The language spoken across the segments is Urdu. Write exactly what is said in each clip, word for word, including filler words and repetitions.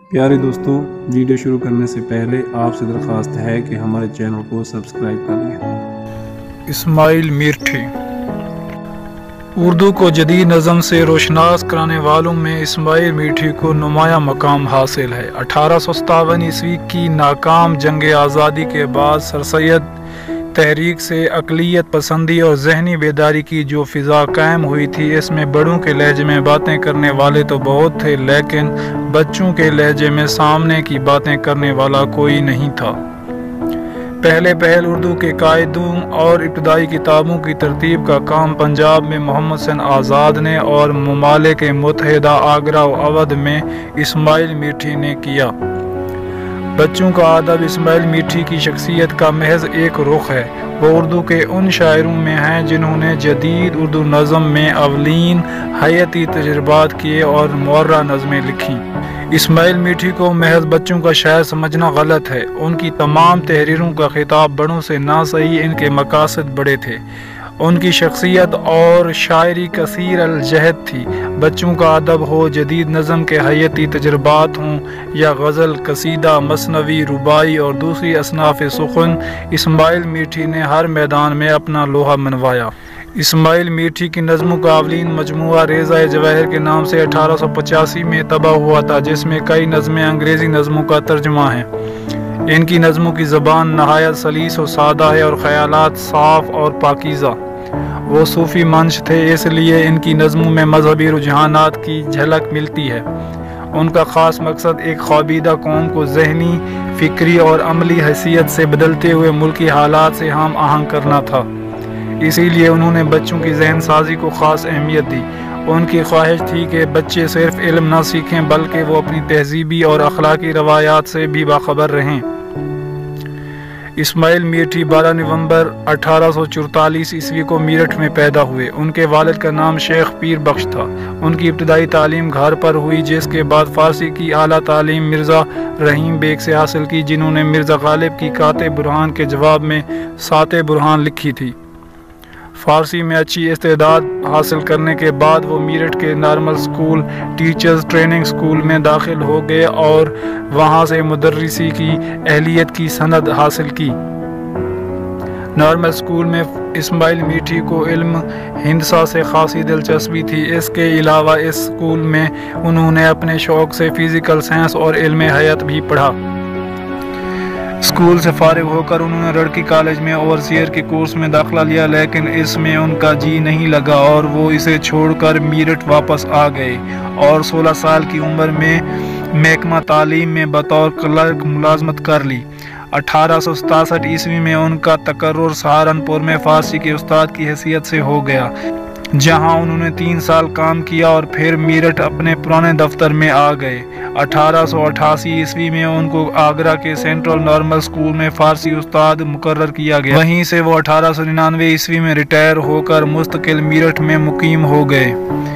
پیارے دوستوں، ویڈیو شروع کرنے سے پہلے آپ سے درخواست ہے کہ ہمارے چینل کو سبسکرائب کر لیں۔ اسماعیل میرٹھی اردو کو جدید نظم سے روشناس کرانے والوں میں اسماعیل میرٹھی کو نمایاں مقام حاصل ہے۔ اٹھارہ سو ستاون عیسوی کی ناکام جنگ آزادی کے بعد سر سید تحریک سے اقلیت پسندی اور ذہنی بیداری کی جو فضا قائم ہوئی تھی، اس میں بڑوں کے لہجے میں باتیں کرنے والے تو بہت تھے، لیکن بچوں کے لہجے میں سامنے کی باتیں کرنے والا کوئی نہیں تھا۔ پہلے پہل اردو کے قاعدوں اور ابتدائی کتابوں کی ترتیب کا کام پنجاب میں محمد حسین آزاد نے اور ممالک متحدہ آگرہ و اودھ میں اسماعیل میرٹھی نے کیا۔ بچوں کا ادب اسماعیل میرٹھی کی شخصیت کا محض ایک رخ ہے۔ وہ اردو کے ان شاعروں میں ہیں جنہوں نے جدید اردو نظم میں اولین حیاتی تجربات کیے اور معرہ نظمیں لکھیں۔ اسماعیل میرٹھی کو محض بچوں کا شاعر سمجھنا غلط ہے۔ ان کی تمام تحریروں کا خطاب بڑوں سے نہ صحیح، ان کے مقاصد بڑے تھے۔ ان کی شخصیت اور شاعری کثیر الجہد تھی۔ بچوں کا ادب ہو، جدید نظم کے حیاتی تجربات ہوں یا غزل، قصیدہ، مثنوی، رباعی اور دوسری اصناف سخن، اسماعیل میرٹھی نے ہر میدان میں اپنا لوہا منوایا۔ اسماعیل میرٹھی کی نظموں کا اولین مجموعہ ریزہ جواہر کے نام سے اٹھارہ سو پچاسی میں طبع ہوا تھا، جس میں کئی نظمیں انگریزی نظموں کا ترجمہ ہیں۔ ان کی نظموں کی زبان نہایت سلیس و سادہ ہے اور خیالات صاف اور پاکیزہ۔ وہ صوفی منش تھے، اس لیے ان کی نظموں میں مذہبی رجحانات کی جھلک ملتی ہے۔ ان کا خاص مقصد ایک خوابیدہ قوم کو ذہنی، فکری اور عملی حیثیت سے بدلتے ہوئے ملکی حالات سے ہم آہنگ کرنا تھا۔ اسی لیے انہوں نے بچوں کی ذہن سازی کو خاص اہمیت دی۔ ان کی خواہش تھی کہ بچے صرف علم نہ سیکھیں بلکہ وہ اپنی تہذیبی اور اخلاقی روایات سے بھی باخبر رہیں۔ اسماعیل میرٹھی بارہ نومبر اٹھارہ سو چورتالیس عیسوی کو میرٹھ میں پیدا ہوئے۔ ان کے والد کا نام شیخ پیر بخش تھا۔ ان کی ابتدائی تعلیم گھر پر ہوئی، جس کے بعد فارسی کی اعلیٰ تعلیم مرزا رحیم بیگ سے حاصل کی، جنہوں نے مرزا غالب کی قاطع برہان کے جواب میں ساتِ برہان لکھی تھی۔ فارسی میں اچھی استعداد حاصل کرنے کے بعد وہ میرٹھ کے normal school teachers training school میں داخل ہو گئے اور وہاں سے مدرسی کی اہلیت کی سند حاصل کی۔ نارمل اسکول میں اسماعیل میرٹھی کو علم ہندسہ سے خاصی دلچسپی تھی۔ اس کے علاوہ اس اسکول میں انہوں نے اپنے شوق سے فزیکل سائنس اور علم حیات بھی پڑھا۔ اسکول سے فارغ ہو کر انہوں نے رڑکی کالج میں اوورسیئر کے کورس میں داخلہ لیا، لیکن اس میں ان کا جی نہیں لگا اور وہ اسے چھوڑ کر میرٹھ واپس آ گئے اور سولہ سال کی عمر میں محکمہ تعلیم میں بطور کلرک ملازمت کر لی۔ اٹھارہ سو ستاسٹھ عیسوی میں ان کا تقرر سہارنپور میں فارسی کے استاد کی حیثیت سے ہو گیا، جہاں انہوں نے تین سال کام کیا اور پھر میرٹھ اپنے پرانے دفتر میں آ گئے۔ اٹھارہ سو اٹھاسی عیسوی میں ان کو آگرہ کے سینٹرل نارمل اسکول میں فارسی استاد مقرر کیا گیا۔ وہیں سے وہ اٹھارہ سو ننانوے عیسوی میں ریٹائر ہو کر مستقل میرٹھ میں مقیم ہو گئے۔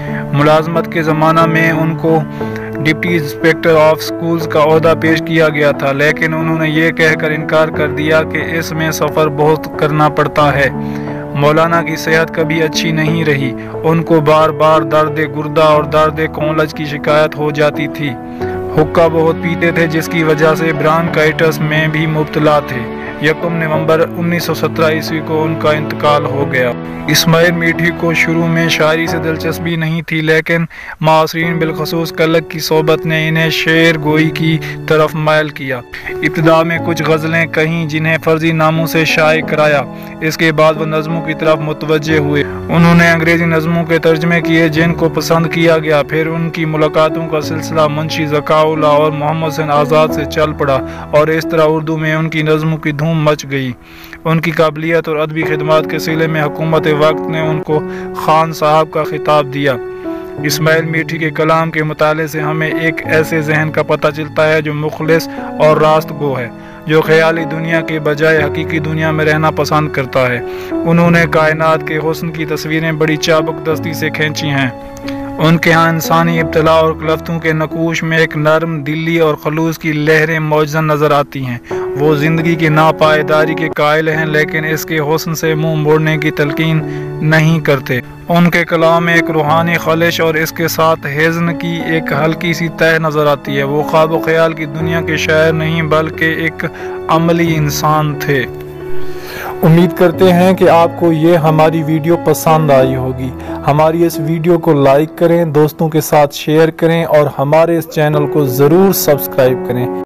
ملازمت کے زمانہ میں ان کو ڈپٹی انسپکٹر آف اسکولز کا عہدہ پیش کیا گیا تھا، لیکن انہوں نے یہ کہہ کر انکار کر دیا کہ اس میں سفر بہت کرنا پڑتا ہے۔ مولانا کی صحت کبھی اچھی نہیں رہی، ان کو بار بار درد گردہ اور درد کولج کی شکایت ہو جاتی تھی۔ حقہ بہت پیتے تھے، جس کی وجہ سے برانکائٹس میں بھی مبتلا تھے۔ یکم نومبر انیس سو سترہ عیسوی کو ان کا انتقال ہو گیا۔ اسماعیل میرٹھی کو شروع میں شاعری سے دلچسپی نہیں تھی، لیکن معاصرین بالخصوص کلک کی صحبت نے انہیں شعر گوئی کی طرف مائل کیا۔ ابتدا میں کچھ غزلیں کہیں جنہیں فرضی ناموں سے شائع کرایا، اس کے بعد وہ نظموں کی طرف متوجہ ہوئے۔ انہوں نے انگریزی نظموں کے ترجمے کیے جن کو پسند کیا گیا، پھر ان کی ملاقاتوں کا سلسلہ منشی ذکاء اللہ اور محمد حسین آزاد سے چل پڑا اور اس طرح اردو میں ان کی نظموں کی دھوم مچ گئی۔ ان کی قابلیت اور ادبی خدمات کے سلسلے میں حکومت وقت نے ان کو خان صاحب کا خطاب دیا۔ اسماعیل میرٹھی کے کلام کے مطالعے سے ہمیں ایک ایسے ذہن کا پتہ چلتا ہے جو مخلص اور راست گو ہے، جو خیالی دنیا کے بجائے حقیقی دنیا میں رہنا پسند کرتا ہے۔ انہوں نے کائنات کے حسن کی تصویریں بڑی چابک دستی سے کھینچی ہیں۔ ان کے ہاں انسانی ابتلاء اور کلفتوں کے نقوش میں ایک نرم دلی اور خلوص کی لہریں موجزن نظر آتی ہیں۔ وہ زندگی کی ناپائیداری کے قائل ہیں لیکن اس کے حسن سے منہ موڑنے کی تلقین نہیں کرتے۔ ان کے کلام میں ایک روحانی خلش اور اس کے ساتھ حزن کی ایک ہلکی سی تہ نظر آتی ہے۔ وہ خواب و خیال کی دنیا کے شاعر نہیں بلکہ ایک عملی انسان تھے۔ امید کرتے ہیں کہ آپ کو یہ ہماری ویڈیو پسند آئی ہوگی۔ ہماری اس ویڈیو کو لائک کریں، دوستوں کے ساتھ شیئر کریں اور ہمارے اس چینل کو ضرور سبسکرائب کریں۔